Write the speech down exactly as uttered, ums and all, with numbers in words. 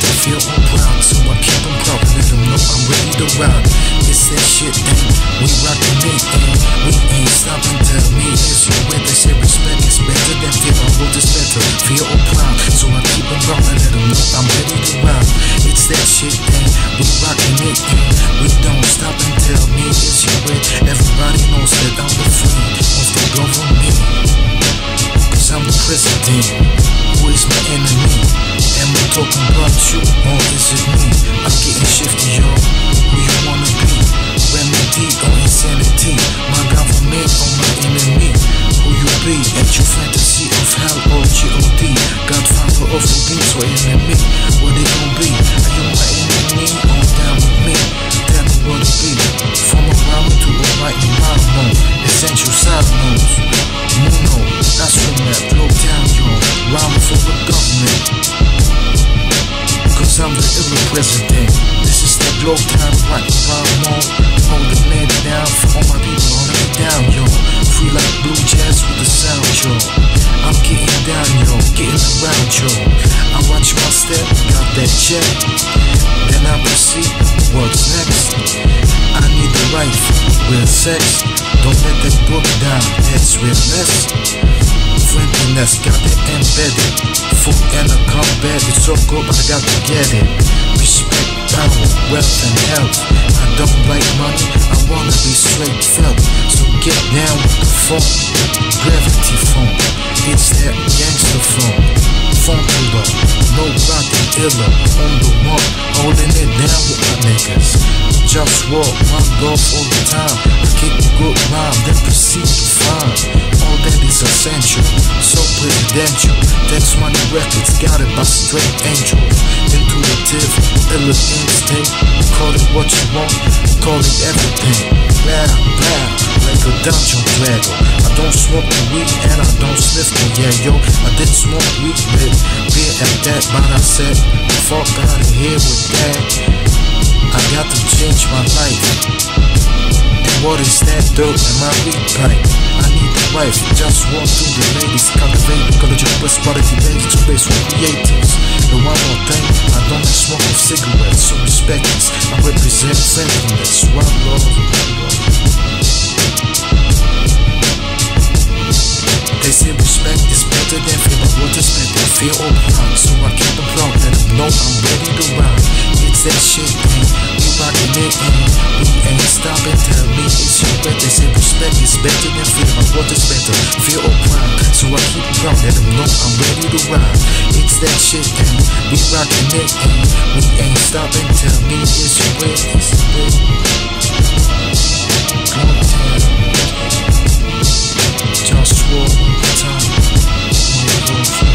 they feel all proud. So I keep them proud, let them know I'm ready to ride. It's that shit, and we rockin' it, and we ain't stopping. Tell me it's your way. They say respect is better than fear. I wrote this better, feel all proud. So I keep them proud, and let them know I'm ready to ride. It's that shit, and we rockin' it, and we don't stop and tell me it's your way. Everybody knows that I'm the friend of the government, cause I'm the president. Who is my enemy? Am I talking about you, or is it me? I'm getting shifty, yo. Who you wanna be? Remedy or insanity? My government or my enemy? Who you be? At your fantasy of hell or G O D? Godfather of the beats or enemy? What they gon' be? Are you my enemy or down with me? Tell me what it be. From a rhyme to a writing rhyme, essential side notes. Muno, that's from that Globetown, yo. Rhyme for the government, cause I'm the ill president. This is the Globetown right rhyme on. Holding it down for all my people, holding it down, yo. Free like blue jazz with the sound, yo. I'm getting down, yo, getting around, yo. I watch my step, got that check, then I proceed, what's next? I need the life, real sex. Don't let that book down, that's realness. Friendliness, got it embedded. Food and a combat, it's so good, but I got to get it. Respect, power, wealth and health. I don't like money, I wanna be straight felt. So get down with the phone, gravity phone. It's that gangster phone. Funkula, no rockin' illa, on the one, holding it down with my niggas. JustWar, one love all the time. I kick a good rhyme, then proceed to find all that is essential, so presidential. That's money records, got it by straight angel. Intuitive, illa instinct. Call it what you want, call it everything. Blah, blah, like a dungeon dragon. I don't smoke the weed and I don't sniff the yeah, yo. I did smoke weed, but beer at that, but I said, fuck out of here with that. I got to change my life. And what is that dope in my weed pipe? I need the wife, just walk through the ladies. Cultivate ecological prosperity, basic space for creatives. But one more thing, I don't smoke with cigarettes, so respect this. I represent friendliness, one love. They say respect is better than fear, but what is better? Fear or proud, so I keep them proud, let them know I'm ready to ride. It's that shit, man, we rockin' it, and we ain't stopping. Tell me it's your way. They say respect is better than fear, but what is better? Fear or proud, so I keep them proud, let them know I'm ready to ride. It's that shit, and we rockin' it, and we ain't stopping. Tell me it's your way, it's your way. Globetown, JustWar, time,